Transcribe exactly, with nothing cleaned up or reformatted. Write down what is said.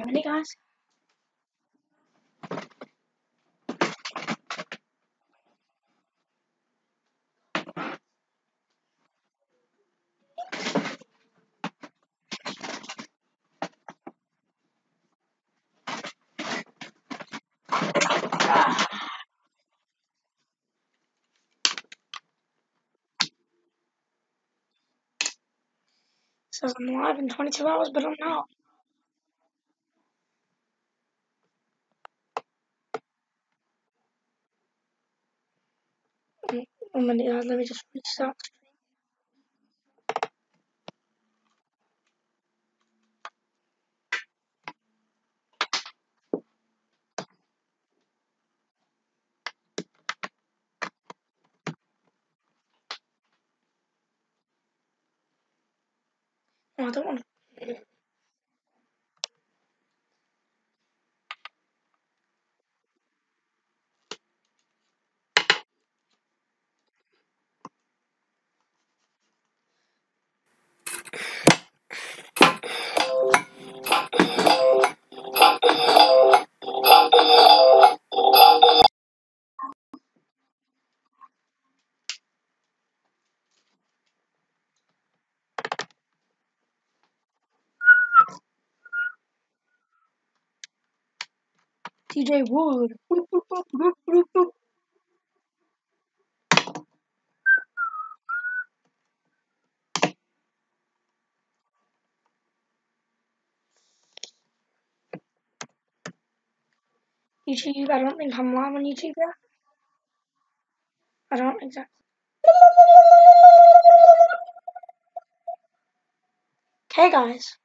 One minute, guys. It says I'm live in twenty-two hours, but I'm not. One minute, guys. Let me just restart. Oh, I don't want to. T J Wood. YouTube, I don't think I'm live on YouTube yet. I don't exactly. Okay, guys.